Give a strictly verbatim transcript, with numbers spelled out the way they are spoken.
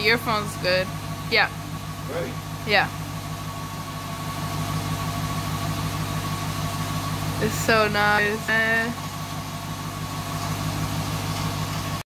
earphones good. Yeah. Ready? Yeah. It's so nice, man.